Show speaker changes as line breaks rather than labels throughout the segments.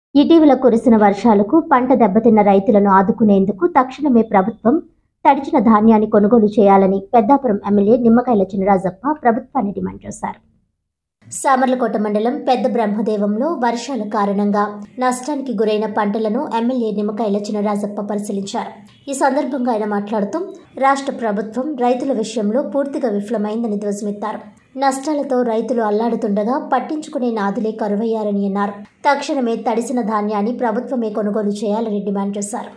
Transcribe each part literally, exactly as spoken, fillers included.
ఇటీవల కురిసిన వర్షాలకు పంట దెబ్బతిన్న రైతులను ఆదుకునేందుకు తక్షణమే ప్రభుత్వం తడిచిన ధాన్యాన్ని కొనుగోలు చేయాలని పెద్దాపురం ఎమ్మెల్యే నిమ్మకాయల చినరాజప్ప ప్రభుత్వాన్ని డిమాండ్ చేశారు. సామర్లకోట మండలం పెద్ద బ్రహ్మదేవంలో వర్షాల కారణంగా నష్టానికి గురైన పంటలను ఎమ్మెల్యే నిమ్మకాయల చినరాజప్ప పరిశీలించారు. ఈ సందర్భంగా ఆయన మాట్లాడుతూ రాష్ట్ర ప్రభుత్వం రైతుల విషయంలో పూర్తిగా విఫలమైందని ధ్వజమెత్తారు. నష్టాలతో రైతులు అల్లాడుతుండగా పట్టించుకునే నాదులే కరువయ్యారని అన్నారు. తక్షణమే తడిసిన ధాన్యాన్ని ప్రభుత్వమే కొనుగోలు చేయాలని డిమాండ్ చేశారు.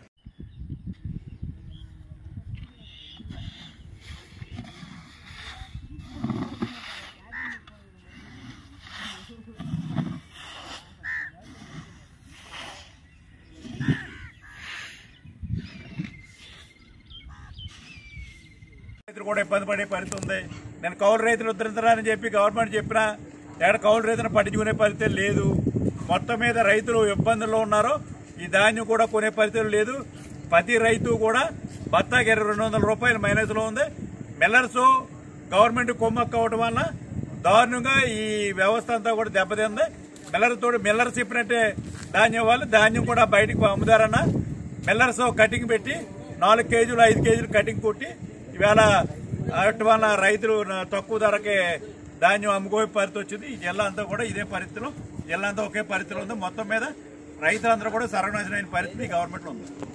రైతులు కూడా ఇబ్బంది పడే పరిస్థితి ఉంది. నేను కౌలు రైతులు ఉద్ధరించాలని చెప్పి గవర్నమెంట్ చెప్పినా ఎక్కడ కౌలు రైతులను పట్టించుకునే పరిస్థితి లేదు. మొత్తం మీద రైతులు ఇబ్బందుల్లో ఉన్నారు. ఈ ధాన్యం కూడా కొనే పరిస్థితి లేదు. ప్రతి రైతు కూడా బత్తాకి ఇరవై రెండు వందల రూపాయలు మైనస్ లో ఉంది. మిల్లర్స్ గవర్నమెంట్ కొమ్మక్క అవడం వల్ల దారుణంగా ఈ వ్యవస్థ అంతా కూడా దెబ్బతింది. మిల్లర్ తోడు మిల్లర్స్ చెప్పినట్టే ధాన్యం వాళ్ళు ధాన్యం కూడా బయటకు అమ్ముతారన్న మిల్లర్స్ కటింగ్ పెట్టి నాలుగు కేజీలు ఐదు కేజీలు కటింగ్ కొట్టి ఇవాళ అటు వల్ల రైతులు తక్కువ ధరకే ధాన్యం అమ్ముకోవే పరిస్థితి వచ్చింది. ఈ జిల్లా అంతా కూడా ఇదే పరిస్థితిలో జిల్లా అంతా ఒకే పరిస్థితిలో ఉంది. మొత్తం మీద రైతులందరూ కూడా సర్వనాశనమైన పరిస్థితి గవర్నమెంట్లో ఉంది.